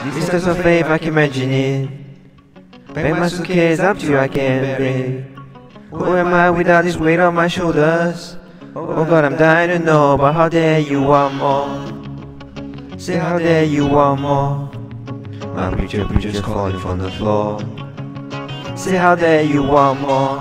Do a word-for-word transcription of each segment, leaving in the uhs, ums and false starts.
These steps of faith, I can imagine it. Bring my suitcase up to you, I can't breathe. Who am I without this weight on my shoulders? Oh God, I'm dying to know, but how dare you want more? Say how dare you want more? My preacher, preacher's calling from the floor. Say how dare you want more?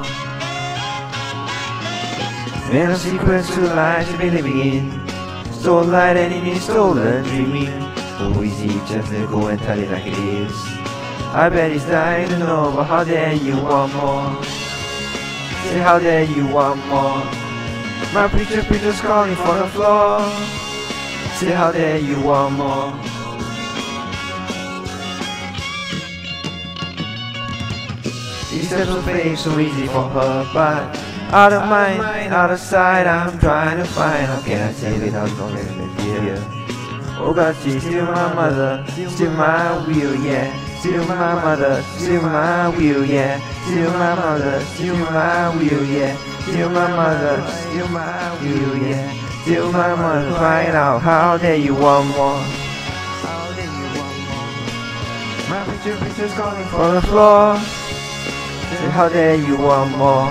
Man of secrets to lies to be living in. Stole light and in his stolen dreaming. Oh, is he just to go and tell it like it is? I bet he's dying to know, but how dare you want more? Say how dare you want more? My preacher, preacher's calling from the floor. Say how dare you want more? These steps of faith so easy for her, but out of mind, out of sight, I'm trying to find how can I say without going to fear. Oh God, she's still my mother, still my will, yeah. Still my mother, still my will, yeah. Still my mother, still my will, yeah. Still my mother, still my will, yeah. Still my mother crying out, how dare you want more? How dare you want more? My preacher, preacher's calling from the floor. Say how dare you want more?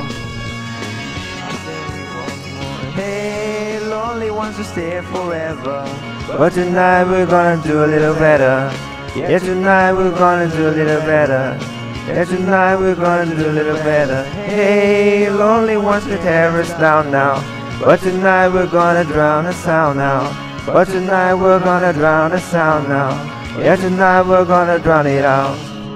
Hey, lonely ones to stay forever, but tonight we're gonna do a little better. Yeah, tonight we're gonna do a little better. Yeah, tonight we're gonna do a little better. Hey, lonely ones to tear us down now, but tonight we're gonna drown the sound now. But tonight we're gonna drown the sound now. Yeah, tonight we're gonna drown it out.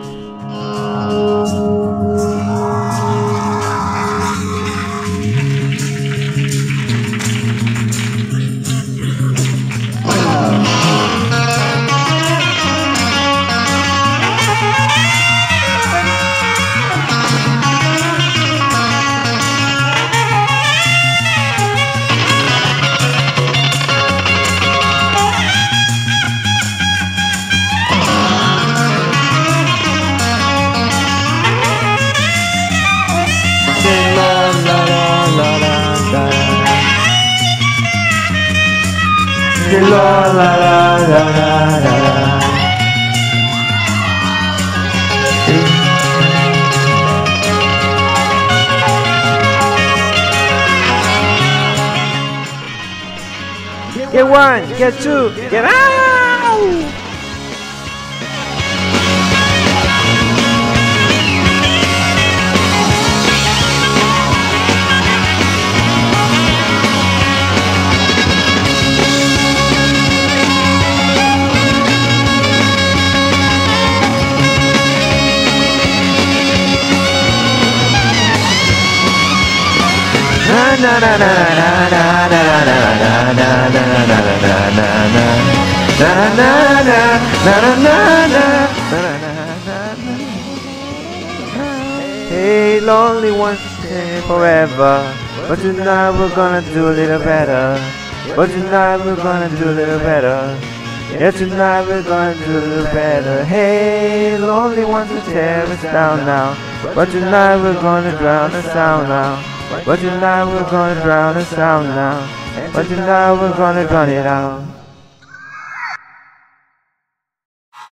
La la la la la la. Get one, get two, get out! Na na na na na na na na na na na na. Hey, lonely ones stay forever, but tonight we're gonna do a little better. But tonight we're gonna do a little better. Yeah, tonight we're gonna do a little better. Hey, lonely ones to tear us down now, but tonight we're gonna drown the sound now. But tonight we're gonna drown the sound now. But tonight we're gonna drown it out.